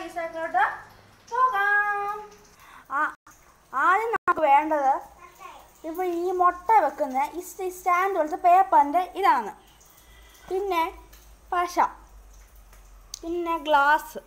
പൈസക്കോട്ട് പോകാം. ആദ്യം നമുക്ക് വേണ്ടത് ഇപ്പോൾ ഈ മുട്ട വെക്കുന്ന ഈ സ്റ്റാൻഡ് പോലത്തെ പേപ്പറിൻ്റെ ഇതാണ്. പിന്നെ പശ, പിന്നെ ഗ്ലാസ്,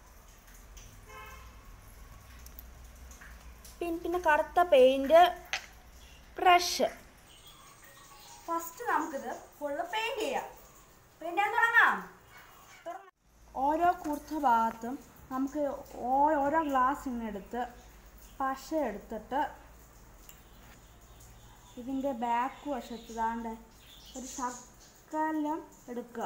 പിന്നെ കറുത്ത പെയിൻറ്, ബ്രഷ്. ഫസ്റ്റ് നമുക്കിത് ഫുള്ള് പെയിൻറ് ചെയ്യാം. പെയിൻറ് ചെയ്യാൻ തുടങ്ങാം. ഓരോ കുർത്ത ഭാഗത്തും നമുക്ക് ഓരോ ഗ്ലാസ് ഇന്നെടുത്ത് പശ എടുത്തിട്ട് ഇതിൻ്റെ ബാക്ക് വശത്ത് താണ്ട് ഒരു ശകലം എടുക്കുക.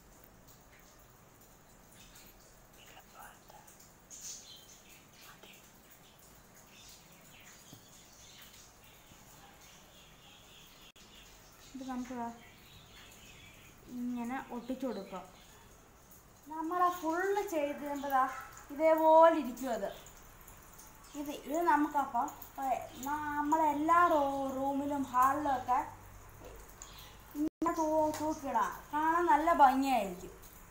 ഇത് നമുക്ക് ഇങ്ങനെ ഒട്ടിച്ചു കൊടുക്കുക. നമ്മളെ ഫുള്ള് ചെയ്ത് കഴിയുമ്പോൾ ഇതേപോലെ ഇരിക്കും. ഇത് നമുക്കപ്പം നമ്മളെല്ലാ റൂമിലും ഹാളിലും ഒക്കെ ഇങ്ങനെ തൂക്കിയിടാം. കാണാൻ നല്ല ഭംഗിയായിരിക്കും.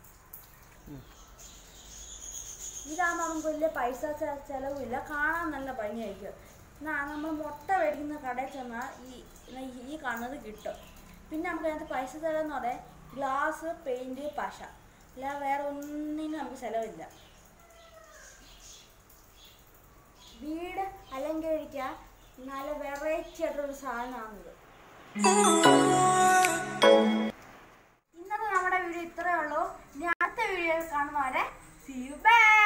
ഇതാകുമ്പോൾ നമുക്ക് വലിയ പൈസ ചിലവില്ല, കാണാൻ നല്ല ഭംഗിയായിരിക്കും. നമ്മൾ മുട്ട മേടിക്കുന്ന കടയിൽ ചെന്നാൽ ഈ കാണുന്നത് കിട്ടും. പിന്നെ നമുക്ക് അതിനകത്ത് പൈസ ചിലവെന്ന് പറയാൻ ഗ്ലാസ്, പെയിൻറ്, പശ, അല്ല വേറെ ഒന്നിനും നമുക്ക് ചിലവില്ല. വീട് അലങ്കരിക്കാൻ നല്ല വെറൈറ്റി ആയിട്ടുള്ളൊരു സാധനമാണിത്. ഇന്നത്തെ നമ്മുടെ വീഡിയോ ഇത്രയേ ഉള്ളൂ. ഇനി അടുത്ത വീഡിയോയിൽ കാണുന്നവരെ see you, bye.